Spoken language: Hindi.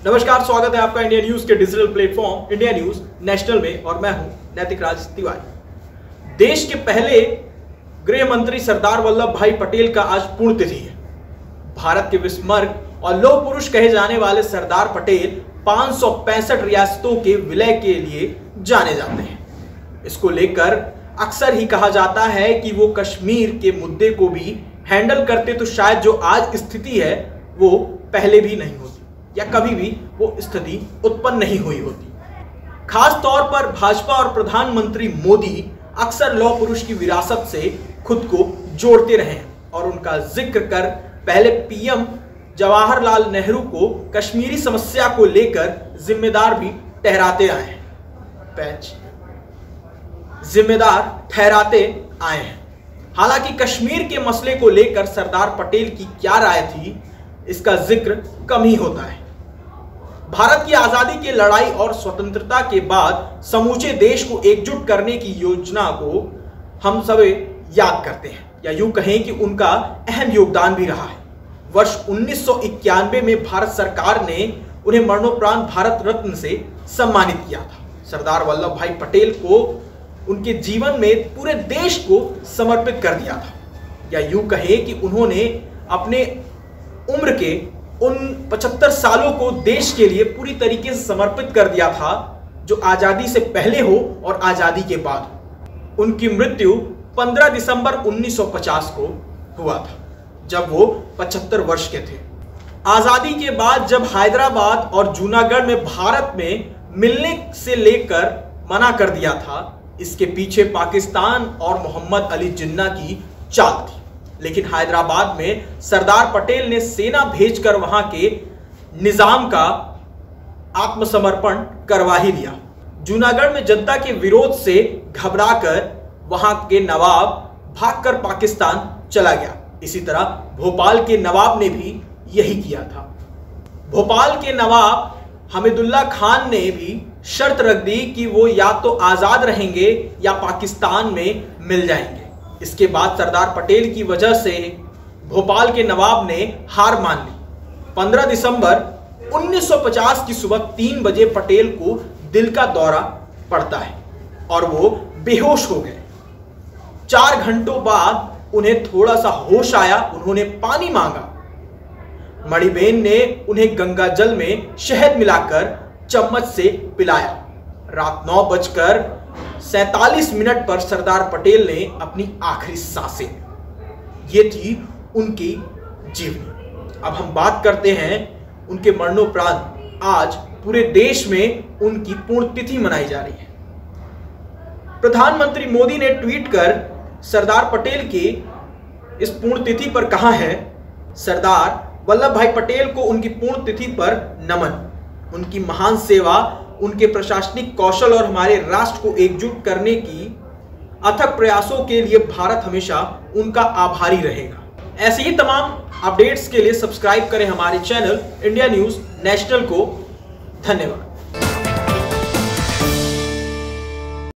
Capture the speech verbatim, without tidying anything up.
नमस्कार, स्वागत है आपका इंडिया न्यूज के digital platform India News national में और मैं हूं नैतिक राज तिवारी। देश के पहले गृह मंत्री सरदार वल्लभ भाई पटेल का आज पुण्यतिथि है। भारत के विस्मर्ग और लौह पुरुष कहे जाने वाले सरदार पटेल पांच सौ पैंसठ रियासतों के विलय के लिए जाने जाते हैं। इसको लेकर अक्सर ही कहा जाता है कि वो कश्मीर के मुद्दे को भी हैंडल करते तो शायद जो आज स्थिति है वो पहले भी नहीं होती या कभी भी वो स्थिति उत्पन्न नहीं हुई होती। खास तौर पर भाजपा और प्रधानमंत्री मोदी अक्सर लौह पुरुष की विरासत से खुद को जोड़ते रहे हैं और उनका जिक्र कर पहले पीएम जवाहरलाल नेहरू को कश्मीरी समस्या को लेकर जिम्मेदार भी ठहराते आए हैं पैच जिम्मेदार ठहराते आए हैं। हालांकि कश्मीर के मसले को लेकर सरदार पटेल की क्या राय थी, इसका जिक्र कम ही होता है। भारत की आजादी की लड़ाई और स्वतंत्रता के बाद समूचे देश को एकजुट करने की योजना को हम सब याद करते हैं या यूं कहें कि उनका अहम योगदान भी रहा है। वर्ष उन्नीस सौ इक्यानवे में भारत सरकार ने उन्हें मरणोपरांत भारत रत्न से सम्मानित किया था। सरदार वल्लभ भाई पटेल को उनके जीवन में पूरे देश को समर्पित कर दिया था या यूं कहें कि उन्होंने अपने उम्र के उन पचहत्तर सालों को देश के लिए पूरी तरीके से समर्पित कर दिया था, जो आजादी से पहले हो और आजादी के बाद हो। उनकी मृत्यु पंद्रह दिसंबर उन्नीस सौ पचास को हुआ था, जब वो पचहत्तर वर्ष के थे। आजादी के बाद जब हैदराबाद और जूनागढ़ में भारत में मिलने से लेकर मना कर दिया था, इसके पीछे पाकिस्तान और मोहम्मद अली जिन्ना की चाल थी। लेकिन हैदराबाद में सरदार पटेल ने सेना भेजकर वहां के निजाम का आत्मसमर्पण करवा ही दिया। जूनागढ़ में जनता के विरोध से घबराकर वहां के नवाब भागकर पाकिस्तान चला गया। इसी तरह भोपाल के नवाब ने भी यही किया था। भोपाल के नवाब हमीदुल्ला खान ने भी शर्त रख दी कि वो या तो आजाद रहेंगे या पाकिस्तान में मिल जाएंगे। इसके बाद सरदार पटेल की वजह से भोपाल के नवाब ने हार मान ली। पंद्रह दिसंबर उन्नीस सौ पचास की सुबह तीन बजे पटेल को दिल का दौरा पड़ता है और वो बेहोश हो गए। चार घंटों बाद उन्हें थोड़ा सा होश आया। उन्होंने पानी मांगा। मणिबेन ने उन्हें गंगा जल में शहद मिलाकर चम्मच से पिलाया। रात नौ बजकर सैतालीस मिनट पर सरदार पटेल ने अपनी आखिरी सांसें, ये थी उनकी जीवनी। अब हम बात करते हैं उनके मरणोपरांत आज पूरे देश में उनकी पुण्यतिथि मनाई जा रही है। प्रधानमंत्री मोदी ने ट्वीट कर सरदार पटेल की इस पुण्यतिथि पर कहा है, सरदार वल्लभ भाई पटेल को उनकी पुण्यतिथि पर नमन। उनकी महान सेवा, उनके प्रशासनिक कौशल और हमारे राष्ट्र को एकजुट करने की अथक प्रयासों के लिए भारत हमेशा उनका आभारी रहेगा। ऐसे ही तमाम अपडेट्स के लिए सब्सक्राइब करें हमारे चैनल इंडिया न्यूज नेशनल को। धन्यवाद।